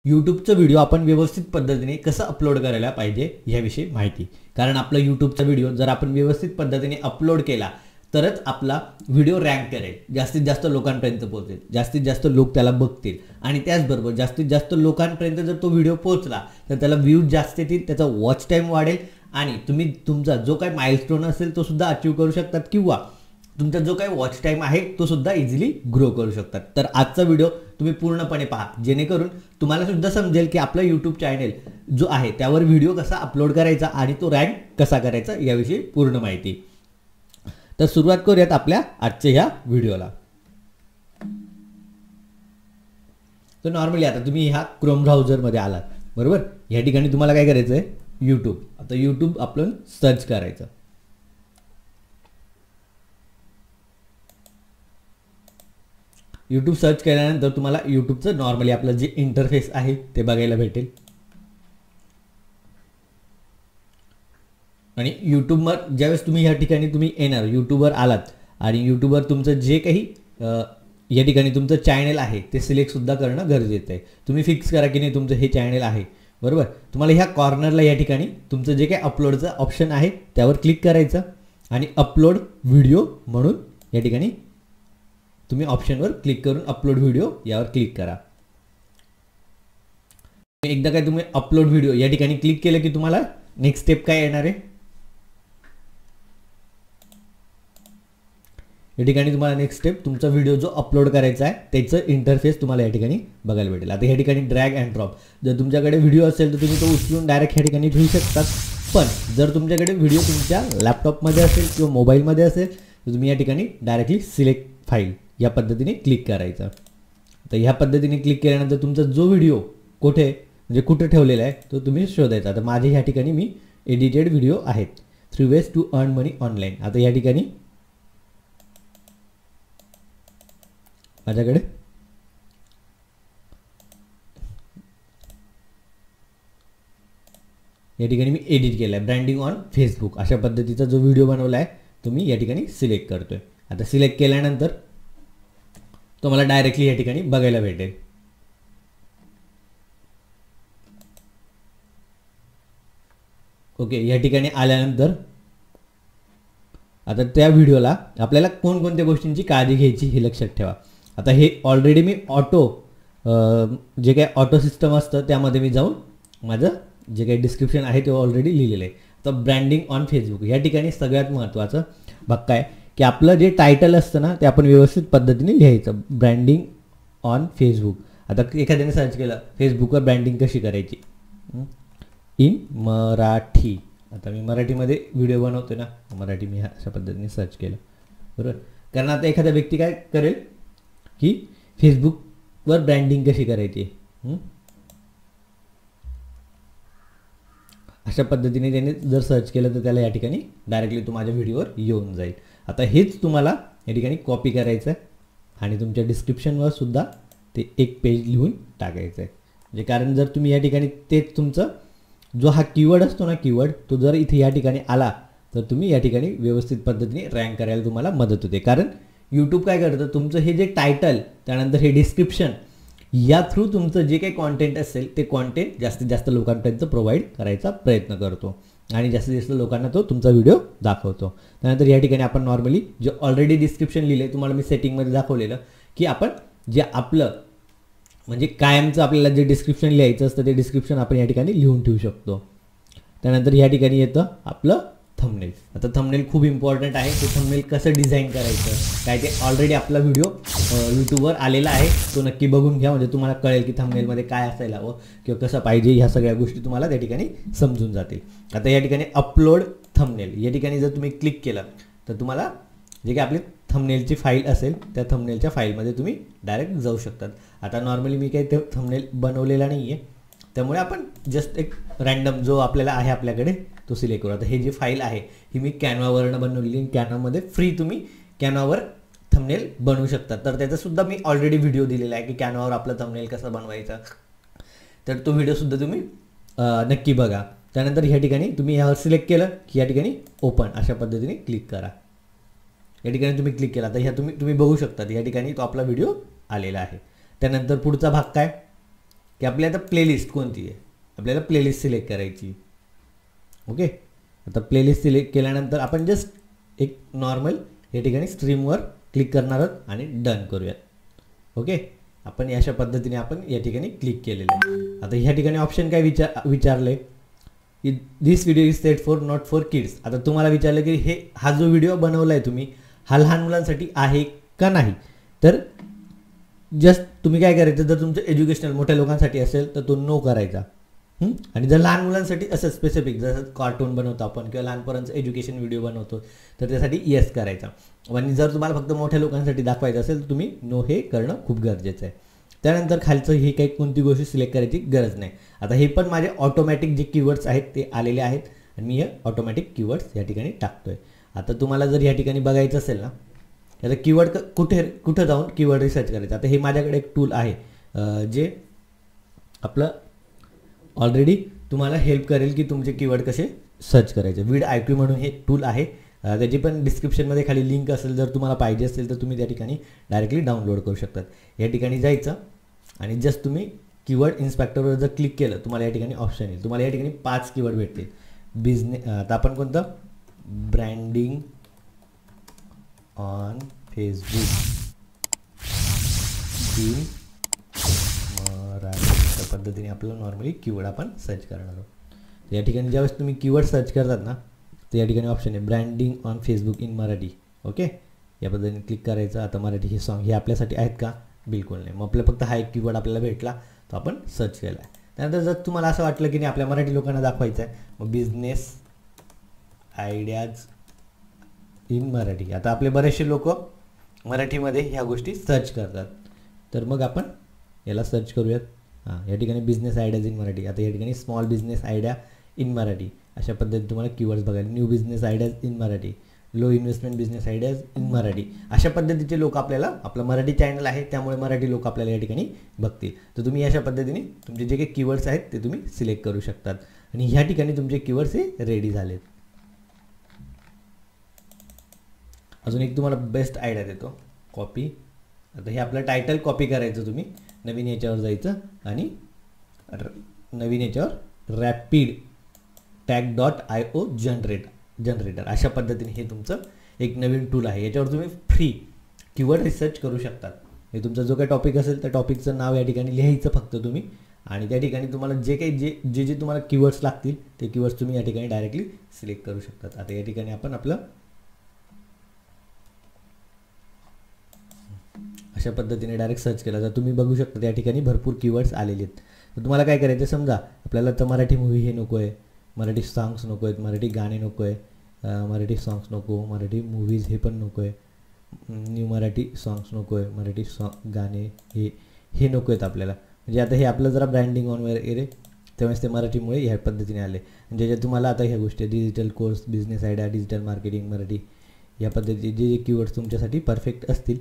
यूट्यूबचा video आपण व्यवस्थित पद्धतीने कसं अपलोड करायला पाहिजे याविषयी माहिती। कारण आपला यूट्यूबचा व्हिडिओ जर आपण व्यवस्थित पद्धतीने अपलोड केला तरच आपला व्हिडिओ रँक करेल, जास्तीत जास्त लोकांपर्यंत पोहोचेल, जास्तीत जास्त लोक त्याला बघतील आणि त्याचबरोबर जास्तीत जास्त लोकांपर्यंत जर तो व्हिडिओ पोहोचला तर त्याला व्ह्यूज जास्त येतील, त्याचा वॉच टाईम वाढेल आणि तुम्ही तुमचा जो काही माइलस्टोन असेल तो सुद्धा अचीव करू शकतात किंवा तुमचा जो काही वॉच टाईम आहे तो सुद्धा इझिली ग्रो करू शकतात। तर आजचा व्हिडिओ तुम्ही पूर्णपणे पहा जेणेकरून तुम्हाला सुद्धा समजेल की आपला यूट्यूब चॅनल जो आहे त्यावर व्हिडिओ कसा अपलोड करायचा आणि तो रँक कसा करायचा याविषयी पूर्ण माहिती। तर सुरुवात करूयात आपल्या आजच्या ह्या व्हिडिओला। तर नॉर्मली आता तुम्ही ह्या क्रोम ब्राउझरमध्ये आलात बरोबर, या ठिकाणी तुम्हाला काय करायचं आहे यूट्यूब, आता यूट्यूब आपण सर्च करायचं। यूट्यूब सर्च केल्यानंतर तुम्हाला यूट्यूबचं नॉर्मली आपलं जे इंटरफेस आहे ते बघायला भेटेल आणि यूट्यूबवर ज्यावेळेस तुम्ही या ठिकाणी तुम्ही येणार यूट्यूबवर आलात आणि यूट्यूबवर तुमचं जे काही या ठिकाणी तुमचं चॅनल आहे ते सिलेक्ट सुद्धा करणं गरजेचं आहे। तुम्ही फिक्स करा की नाही तुमचं हे चॅनल आहे बरोबर। तुम्हाला ह्या कॉर्नरला या ठिकाणी तुमचं जे काही अपलोडचं ऑप्शन आहे त्यावर क्लिक करायचं आणि अपलोड व्हिडिओ म्हणून या ठिकाणी तुम्ही ऑप्शनवर क्लिक करून अपलोड व्हिडिओ यावर क्लिक करा। एकदा काय तुम्ही अपलोड व्हिडिओ या ठिकाणी क्लिक केलं की तुम्हाला नेक्स्ट स्टेप काय येणार आहे, या ठिकाणी तुम्हाला नेक्स्ट स्टेप तुमचा व्हिडिओ जो अपलोड करायचा आहे त्याचं इंटरफेस तुम्हाला या ठिकाणी बघायला भेटेल। आता या ठिकाणी ड्रॅग अँड ड्रॉप, जर तुमच्याकडे व्हिडिओ असेल तर तुम्ही तो उचलून डायरेक्ट या ठिकाणी ठेवू शकतात, पण जर तुमच्याकडे व्हिडिओ तुमच्या लॅपटॉपमध्ये असेल किंवा मोबाईलमध्ये असेल तर तुम्ही या ठिकाणी डायरेक्टली सिलेक्ट फाईल या पद्धतीने क्लिक करायचं। तर ह्या पद्धतीने क्लिक केल्यानंतर तुमचा जो व्हिडिओ कुठे म्हणजे कुठे ठेवलेला आहे तो तुम्ही शोधायचा। आता माझे ह्या ठिकाणी मी एडिटेड व्हिडिओ आहेत 3 ways to earn money online। आता या ठिकाणी माझ्याकडे या ठिकाणी मी एडिट केला आहे ब्रँडिंग ऑन फेसबुक, अशा पद्धतीचा जो व्हिडिओ बनवला आहे तो मी या ठिकाणी सिलेक्ट करतोय। आता सिलेक्ट केल्यानंतर तो मला डायरेक्टली या ठिकाणी बघायला भेटेल। ओके, या ठिकाणी आल्यानंतर आता त्या व्हिडिओला आपल्याला कोणकोणत्या गोष्टींची काळजी घ्यायची हे लक्षात ठेवा। आता हे ऑलरेडी मी ऑटो जे काही ऑटो सिस्टम असतं त्यामध्ये मी जाऊन माझं जे काही डिस्क्रिप्शन आहे ते ऑलरेडी लिहिलेलं आहे। तर ब्रँडिंग ऑन फेसबुक या ठिकाणी सगळ्यात महत्त्वाचं भाग काय की आपलं जे टायटल असतं ना ते आपण व्यवस्थित पद्धतीने लिहायचं, ब्रँडिंग ऑन फेसबुक। आता एखाद्याने सर्च केलं फेसबुकवर ब्रँडिंग कशी करायची इन मराठी, आता मी मराठीमध्ये व्हिडिओ बनवतो ना, मराठी मी अशा पद्धतीने सर्च केलं बरोबर। कारण आता एखादा व्यक्ती काय करेल की फेसबुकवर ब्रँडिंग कशी करायची अशा पद्धतीने त्याने जर सर्च केलं तर त्याला या ठिकाणी डायरेक्टली तो माझ्या व्हिडिओवर येऊन जाईल। आता हेच तुम्हाला या ठिकाणी कॉपी करायचं आहे आणि तुमच्या डिस्क्रिप्शनवर सुद्धा ते एक पेज लिहून टाकायचं आहे। म्हणजे कारण जर तुम्ही या ठिकाणी तेच तुमचं जो हा कीवर्ड असतो ना कीवर्ड तो जर इथे या ठिकाणी आला तर तुम्ही या ठिकाणी व्यवस्थित पद्धतीने रँक करायला तुम्हाला मदत होते। कारण यूट्यूब काय करतं तुमचं हे जे टायटल त्यानंतर हे डिस्क्रिप्शन या थ्रू तुमचं जे काही कॉन्टेंट असेल ते कॉन्टेंट जास्तीत जास्त लोकांपर्यंत प्रोव्हाइड करायचा प्रयत्न करतो आणि जास्तीत जास्त लोकांना तो तुमचा व्हिडिओ दाखवतो। त्यानंतर या ठिकाणी आपण नॉर्मली जे ऑलरेडी डिस्क्रिप्शन लिहिले तुम्हाला मी सेटिंगमध्ये दाखवलेलं की आपण जे आपलं म्हणजे कायमचं आपल्याला जे डिस्क्रिप्शन लिहायचं असतं ते डिस्क्रिप्शन आपण या ठिकाणी लिहून ठेवू शकतो। त्यानंतर या ठिकाणी येतं आपलं थंबनेल। आता थंबनेल खूप इम्पॉर्टंट आहे, ते थंबनेल कसं डिझाईन करायचं काय ते ऑलरेडी आपला व्हिडिओ यूट्यूबवर आलेला आहे, तो नक्की बघून घ्या म्हणजे तुम्हाला कळेल की थंबनेलमध्ये काय असायला हवं किंवा कसं पाहिजे, ह्या सगळ्या गोष्टी तुम्हाला त्या ठिकाणी समजून जातील। आता या ठिकाणी अपलोड थंबनेल या ठिकाणी जर तुम्ही क्लिक केलं तर तुम्हाला जे काही आपली थंबनेलची फाईल असेल त्या थंबनेलच्या फाईलमध्ये तुम्ही डायरेक्ट जाऊ शकतात। आता नॉर्मली मी काही ते थंबनेल बनवलेला नाही आहे त्यामुळे आपण जस्ट एक रँडम जो आपल्याला आहे आपल्याकडे तो सिलेक्ट करू। आता हे जी फाईल आहे ही मी कॅनवावरनं बनवलेली, कॅनवामध्ये फ्री तुम्ही कॅनवावर थंबनेल बनवू शकतात। तर त्याचासुद्धा मी ऑलरेडी व्हिडिओ दिलेला आहे की कॅनवावर आपलं थंबनेल कसं बनवायचं, तर तो व्हिडिओसुद्धा तुम्ही नक्की बघा। त्यानंतर ह्या ठिकाणी तुम्ही ह्यावर सिलेक्ट केलं की या ठिकाणी ओपन अशा पद्धतीने क्लिक करा। या ठिकाणी तुम्ही क्लिक केला तर ह्या तुम्ही बघू शकता या ठिकाणी तो आपला व्हिडिओ आलेला आहे। त्यानंतर पुढचा भाग काय की आपली आता प्लेलिस्ट कोणती आहे, आपल्याला प्लेलिस्ट सिलेक्ट करायची. ओके, आता प्लेलिस्ट सिलेक्ट केल्यानंतर आपण जस्ट एक नॉर्मल या ठिकाणी स्ट्रीमवर क्लिक करणार आहोत आणि डन करूयात. ओके, आपण अशा पद्धतीने आपण या ठिकाणी क्लिक केलेलं आहे. आता ह्या ठिकाणी ऑप्शन काय विचारले की this video is set for not for kids. आता तुम्हाला विचारलं की हा जो व्हिडिओ बनवला आहे तुम्ही हा लहान मुलांसाठी आहे का नाही. तर जस्ट तुम्ही काय करायचं, जर तुमचं एज्युकेशनल मोठ्या लोकांसाठी असेल तर तो नो करायचा. आणि जर लहान मुलांसाठी असं स्पेसिफिक जसं कार्टून बनवतो आपण किंवा लहानपर्यंत एज्युकेशन व्हिडिओ बनवतो तर त्यासाठी येस करायचा. आणि जर तुम्हाला फक्त मोठ्या लोकांसाठी दाखवायचं असेल तर तुम्ही नो हे करणं खूप गरजेचं आहे. त्यानंतर खालचं ही काही कोणती गोष्ट सिलेक्ट करायची गरज नाही. आता हे पण माझे ऑटोमॅटिक जे कीवर्ड्स आहेत ते आलेले आहेत आणि मी हे ऑटोमॅटिक कीवर्ड्स या ठिकाणी टाकतोय. आता तुम्हाला जर या ठिकाणी बघायचं असेल ना, आता कीवर्ड कुठं जाऊन कीवर्ड रिसर्च करायचं. आता हे माझ्याकडे एक टूल आहे जे आपलं ऑलरेडी तुम्हाला हेल्प करेल की तुमचे कीवर्ड कसे सर्च करायचे. VidIQ म्हणून हे टूल आहे, त्याची पण डिस्क्रिप्शनमध्ये खाली लिंक असेल. जर तुम्हाला पाहिजे असेल तर तुम्ही त्या ठिकाणी डायरेक्टली डाउनलोड करू शकतात. या ठिकाणी जायचं आणि जस्ट तुम्ही कीवर्ड इन्स्पेक्टरवर जर क्लिक केलं तुम्हाला या ठिकाणी ऑप्शन येईल. तुम्हाला या ठिकाणी 5 कीवर्ड भेटतील. बिझनेस, आता आपण कोणतं, branding on Facebook in Marathi अशा पद्धतीने आपल्याला नॉर्मली कीवर्ड आपण सर्च करणार आहोत. या ठिकाणी ज्यावेळेस तुम्ही कीवर्ड सर्च करतात ना तर या ठिकाणी ऑप्शन आहे branding on Facebook in Marathi. Okay, या पद्धतीने क्लिक करायचं. आता मराठी हे सॉन्ग हे आपल्यासाठी आहेत का, बिलकुल नाही. मग आपल्याला फक्त हा एक कीवर्ड आपल्याला भेटला तो आपण सर्च केला आहे. त्यानंतर जर तुम्हाला असं वाटलं की नाही आपल्या मराठी लोकांना दाखवायचं आहे मग बिझनेस आयडियाज इन मराठी. आता आपले बरेचसे लोक मराठीमध्ये ह्या गोष्टी सर्च करतात तर मग आपण याला सर्च करूयात. या ठिकाणी बिझनेस आयडियाज इन मराठी. आता या ठिकाणी small business idea in Marathi अशा पद्धतीने तुम्हाला कीवर्ड्स बघायला. New business ideas in Marathi, low investment business ideas in Marathi अशा पद्धतीचे लोक आपल्याला, आपलं मराठी चॅनल आहे त्यामुळे मराठी लोक आपल्याला या ठिकाणी बघतील. तर तुम्ही अशा पद्धतीने तुमचे जे काही कीवर्ड्स आहेत ते तुम्ही सिलेक्ट करू शकतात आणि ह्या ठिकाणी तुमचे कीवर्ड्स हे रेडी झालेत. अजून एक तुम्हाला बेस्ट आयडिया देतो, कॉपी. आता हे आपलं टायटल कॉपी करायचं. तुम्ही नवीन याच्यावर जायचं आणि नवीन याच्यावर रॅपिड tag.io जनरेटर अशा पद्धतीने हे तुमचं एक नवीन टूल आहे. याच्यावर तुम्ही फ्री कीवर्ड रिसर्च करू शकतात. हे तुमचा जो काही टॉपिक असेल त्या टॉपिकचं नाव या ठिकाणी लिहायचं फक्त तुम्ही आणि त्या ठिकाणी तुम्हाला जे काही जे तुम्हाला कीवर्ड्स लागतील ते कीवर्ड्स तुम्ही या ठिकाणी डायरेक्टली सिलेक्ट करू शकतात. आता या ठिकाणी आपण आपलं अशा पद्धतीने डायरेक्ट सर्च केला तर तुम्ही बघू शकता त्या ठिकाणी भरपूर कीवर्ड्स आलेले आहेत. तर तुम्हाला काय करायचं, समजा आपल्याला तर मराठी मूवी हे नको आहे, मराठी सॉंग्स नको आहेत, मराठी गाणे नको आहे, मराठी सॉंग्स नको, मराठी मूवीज हे पण नको आहे, न्यू मराठी सॉंग्स नको आहे, मराठी गाणे हे नको आहेत आपल्याला. म्हणजे आता हे आपलं जरा ब्रँडिंग ऑन वगैरे त्यावेळेस ते मराठीमुळे ह्या पद्धतीने आले. ज्याच्यात तुम्हाला आता ह्या गोष्टी digital course, business idea, digital marketing Marathi या पद्धतीचे जे कीवर्ड्स तुमच्यासाठी परफेक्ट असतील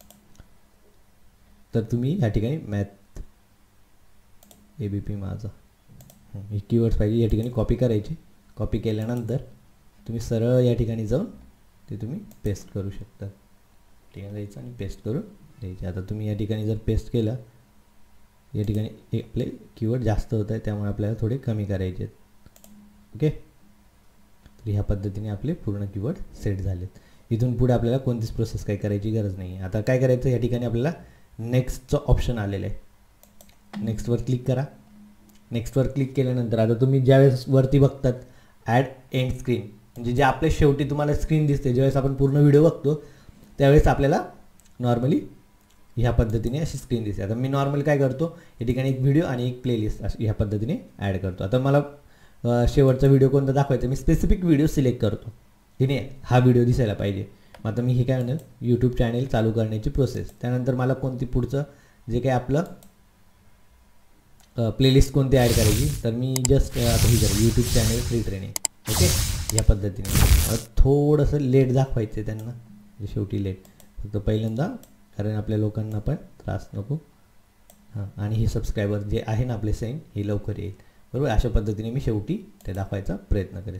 तर तुम्ही या ठिकाणी मॅथ ABP माझा हे कीवर्ड्स पाहिजे या ठिकाणी कॉपी करायचे. कॉपी केल्यानंतर तुम्ही सरळ या ठिकाणी जाऊन ते तुम्ही पेस्ट करू शकता. ठिकाणी जायचं आणि पेस्ट करून द्यायचे. आता तुम्ही या ठिकाणी जर पेस्ट केलं या ठिकाणी आपले कीवर्ड जास्त होत आहे त्यामुळे आपल्याला थोडे कमी करायचे आहेत. ओके, तर ह्या पद्धतीने आपले पूर्ण कीवर्ड सेट झालेत. इथून पुढे आपल्याला कोणतीच प्रोसेस काही करायची गरज नाही आहे. आता काय करायचं, या ठिकाणी आपल्याला नेक्स्टचं ऑप्शन आलेलं आहे. नेक्स्टवर क्लिक करा. नेक्स्टवर क्लिक केल्यानंतर आता तुम्ही ज्यावेळेस वरती बघतात ॲड एंड स्क्रीन म्हणजे जे आपल्या शेवटी तुम्हाला स्क्रीन दिसते ज्यावेळेस आपण पूर्ण व्हिडिओ बघतो त्यावेळेस आपल्याला नॉर्मली ह्या पद्धतीने अशी स्क्रीन दिसते. आता मी नॉर्मल काय करतो, या ठिकाणी एक व्हिडिओ आणि एक प्लेलिस्ट अशी ह्या पद्धतीने ॲड करतो. आता मला शेवटचा व्हिडिओ कोणता दाखवायचा, मी स्पेसिफिक व्हिडिओ सिलेक्ट करतो की नाही हा व्हिडिओ दिसायला पाहिजे. मग आता मी हे काय म्हणेल यूट्यूब चॅनेल चालू करण्याची प्रोसेस. त्यानंतर मला कोणती पुढचं जे काही आपलं प्लेलिस्ट कोणती ॲड करायची तर मी जस्ट आता ही करेल YouTube channel free training. Okay, या पद्धतीने थोडंसं लेट दाखवायचं आहे त्यांना, शेवटी लेट फक्त पहिल्यांदा कारण आपल्या लोकांना पण त्रास नको. हां, आणि हे सबस्क्रायबर जे आहे ना आपले सेंड हे लवकर येईल. बरोबर, अशा पद्धतीने मी शेवटी ते दाखवायचा प्रयत्न करेल.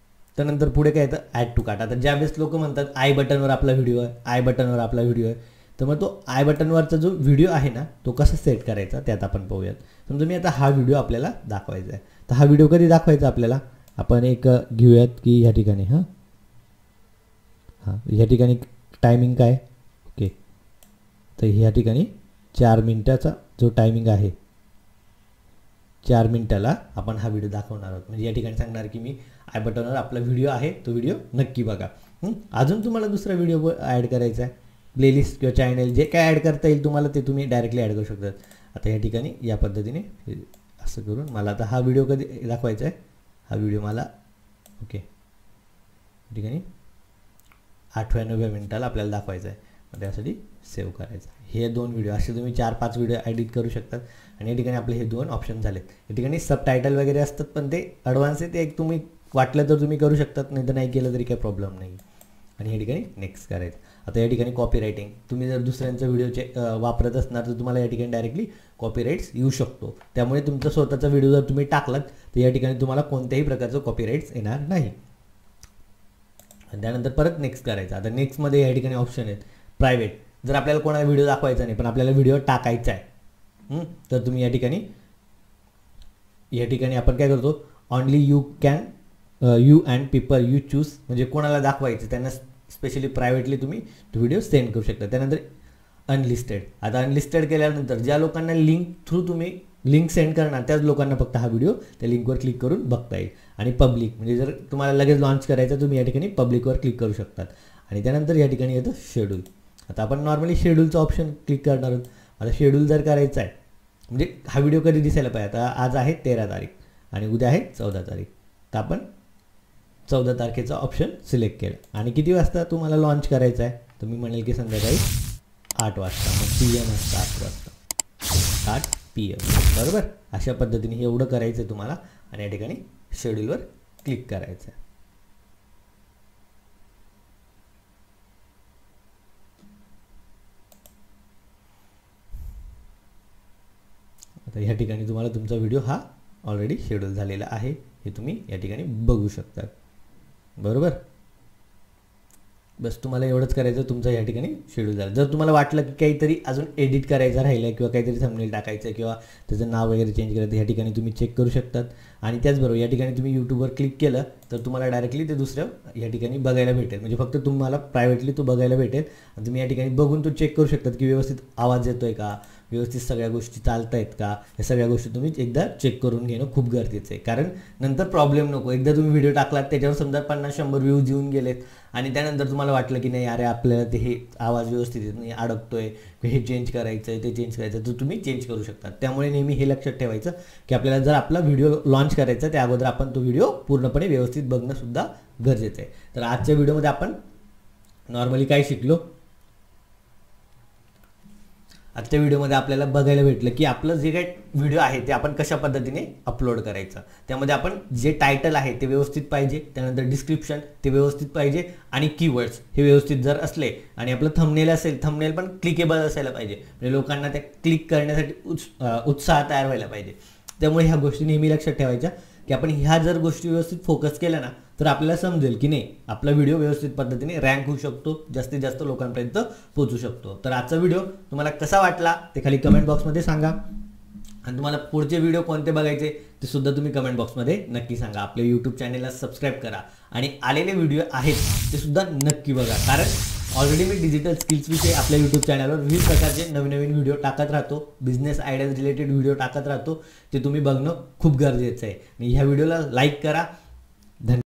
त्यानंतर पुढे काय येतं ॲड टू कार्ट. आता ज्यावेळेस लोक म्हणतात आय बटनवर आपला व्हिडिओ आहे, आय बटनवर आपला व्हिडिओ आहे तर मग तो आय बटनवरचा जो व्हिडिओ आहे ना तो कसा सेट करायचा त्यात आपण पाहूयात. समजा मी आता हा व्हिडिओ आपल्याला दाखवायचा आहे, तर हा व्हिडिओ कधी दाखवायचा आपल्याला, आपण एक घेऊयात की ह्या ठिकाणी ह्या ठिकाणी टायमिंग काय, ओके, तर ह्या ठिकाणी 4 मिनिटाचा जो टायमिंग आहे 4 मिनिटाला आपण हा व्हिडिओ दाखवणार आहोत. म्हणजे या ठिकाणी सांगणार की मी आय बटनवर आपला व्हिडिओ आहे तो व्हिडिओ नक्की बघा. अजून तुम्हाला दुसरा व्हिडिओ ॲड करायचा आहे, प्लेलिस्ट किंवा चॅनल जे काय ॲड करता येईल तुम्हाला ते तुम्ही डायरेक्टली ॲड करू शकतात. आता या ठिकाणी या पद्धतीने असं करून मला आता हा व्हिडिओ कधी दाखवायचा आहे, हा व्हिडिओ मला ओके या ठिकाणी 8व्या मिनिटाला आपल्याला दाखवायचा आहे. मग त्यासाठी सेव्ह करायचं. हे 2 व्हिडिओ असे तुम्ही 4-5 व्हिडिओ एडिट करू शकतात. आणि या ठिकाणी आपले हे 2 ऑप्शन झालेत. या ठिकाणी सबटायटल वगैरे असतात पण ते ॲडव्हान्स आहे, ते एक तुम्ही वाटलं तर तुम्ही करू शकतात, नाही तर नाही केलं तरी काही प्रॉब्लेम नाही. आणि या ठिकाणी नेक्स्ट करायचं. आता या ठिकाणी कॉपीरायटिंग, तुम्ही जर दुसऱ्यांचा व्हिडिओचे वापरत असणार तर तुम्हाला या ठिकाणी डायरेक्टली कॉपीराईट्स येऊ शकतो. त्यामुळे तुमचा स्वतःचा व्हिडिओ जर तुम्ही टाकलात तर या ठिकाणी तुम्हाला कोणत्याही प्रकारचं कॉपीराईट्स येणार नाही. आणि त्यानंतर परत नेक्स्ट करायचं. आता नेक्स्टमध्ये या ठिकाणी ऑप्शन आहेत प्रायव्हेट. जर आपल्याला कोणाला व्हिडिओ दाखवायचा नाही पण आपल्याला व्हिडिओ टाकायचा आहे तर तुम्ही या ठिकाणी आपण काय करतो, only you and people you choose, म्हणजे कोणाला दाखवायचं त्यांना स्पेशली प्रायव्हेटली तुम्ही तो व्हिडिओ सेंड करू शकता. त्यानंतर अनलिस्टेड. आता अनलिस्टेड केल्यानंतर ज्या लोकांना लिंक थ्रू तुम्ही लिंक सेंड करणार त्याच लोकांना फक्त हा व्हिडिओ त्या लिंकवर क्लिक करून बघता येईल. आणि पब्लिक, म्हणजे जर तुम्हाला लगेच लॉन्च करायचं तुम्ही या ठिकाणी पब्लिकवर क्लिक करू शकतात. आणि त्यानंतर या ठिकाणी येतं शेड्यूल. आता आपण नॉर्मली शेड्यूलचं ऑप्शन क्लिक करणार आहोत. आता शेड्यूल जर करायचं आहे म्हणजे हा व्हिडिओ कधी दिसायला पाहिजे, आता आज आहे 13 तारीख आणि उद्या आहे 14 तारीख, तर आपण 14 तारखेचा ऑप्शन सिलेक्ट केला. आणि किती वाजता तुम्हाला लॉन्च करायचं आहे, तर मी म्हणेल की संध्याकाळी 8 वाजता, मग PM असतं 8 वाजता 8 PM, बरोबर. अशा पद्धतीने एवढं करायचं आहे तुम्हाला. आणि या ठिकाणी शेड्यूलवर क्लिक करायचं आहे. आता ह्या ठिकाणी तुम्हाला तुमचा व्हिडिओ हा ऑलरेडी शेड्यूल झालेला आहे, हे तुम्ही या ठिकाणी बघू शकता, बरोबर. बस तुम्हाला एवढंच करायचं, तुमचं या ठिकाणी शेड्यूल झालं. जर तुम्हाला वाटलं की काहीतरी अजून एडिट करायचं राहिलं किंवा काहीतरी थंबनेल टाकायचं किंवा त्याचं नाव वगैरे चेंज करायचं, या ठिकाणी तुम्ही चेक करू शकतात. आणि त्याचबरोबर या ठिकाणी तुम्ही यूट्यूबवर क्लिक केलं तर तुम्हाला डायरेक्टली ते दुसरं या ठिकाणी बघायला भेटेल. म्हणजे फक्त तुम्हाला प्रायव्हेटली तो बघायला भेटेल आणि तुम्ही या ठिकाणी बघून तो चेक करू शकतात की व्यवस्थित आवाज येतो आहे का, व्यवस्थित सगळ्या गोष्टी चालत आहेत का, या सगळ्या गोष्टी तुम्ही एकदा चेक करून घेणं खूप गरजेचं आहे. कारण नंतर प्रॉब्लेम नको. एकदा तुम्ही व्हिडिओ टाकलात त्याच्यावर समजा 50-100 व्ह्यूज येऊन गेलेत आणि त्यानंतर तुम्हाला वाटलं की नाही अरे आपल्याला ते हे आवाज व्यवस्थित येत नाही, अडकतोय, हे चेंज करायचं आहे, ते चेंज करायचं, तर तुम्ही चेंज करू शकता. त्यामुळे नेहमी हे लक्षात ठेवायचं की आपल्याला जर आपला व्हिडिओ लॉन्च करायचा त्या अगोदर आपण तो व्हिडिओ पूर्णपणे व्यवस्थित बघणं सुद्धा गरजेचं आहे. तर आजच्या व्हिडिओमध्ये आपण नॉर्मली काय शिकलो, आजच्या व्हिडिओमध्ये आपल्याला बघायला भेटलं की आपलं जे काही व्हिडिओ आहे ते आपण कशा पद्धतीने अपलोड करायचं. त्यामध्ये आपण जे टायटल आहे ते व्यवस्थित पाहिजे, त्यानंतर डिस्क्रिप्शन ते व्यवस्थित पाहिजे आणि कीवर्ड्स हे व्यवस्थित जर असले आणि आपलं थंबनेल असेल, थंबनेल पण क्लिकेबल असायला पाहिजे, म्हणजे लोकांना ते क्लिक करण्यासाठी उत्साह तयार व्हायला पाहिजे. त्यामुळे ह्या गोष्टी नेहमी लक्षात ठेवायच्या की आपण ह्या जर गोष्टी व्यवस्थित फोकस केल्या ना तर आपल्याला समजेल की नाही आपला व्हिडिओ व्यवस्थित पद्धतीने रँक होऊ शकतो, जास्तीत जास्त लोकांपर्यंत पोहोचू शकतो. तर आजचा व्हिडिओ तुम्हाला कसा वाटला ते खाली कमेंट बॉक्समध्ये सांगा. आणि तुम्हाला पुढचे व्हिडिओ कोणते बघायचे ते सुद्धा तुम्ही कमेंट बॉक्समध्ये नक्की सांगा. आपल्या यूट्यूब चॅनलला सबस्क्राईब करा आणि आलेले व्हिडिओ आहेत ते सुद्धा नक्की बघा. कारण ऑलरेडी मी डिजिटल स्किल्सविषयी आपल्या यूट्यूब चॅनलवर विविध प्रकारचे नवीन व्हिडिओ टाकत राहतो, बिझनेस आयडियाज रिलेटेड व्हिडिओ टाकत राहतो, ते तुम्ही बघणं खूप गरजेचं आहे. आणि ह्या व्हिडिओला लाईक करा. धन्यवाद.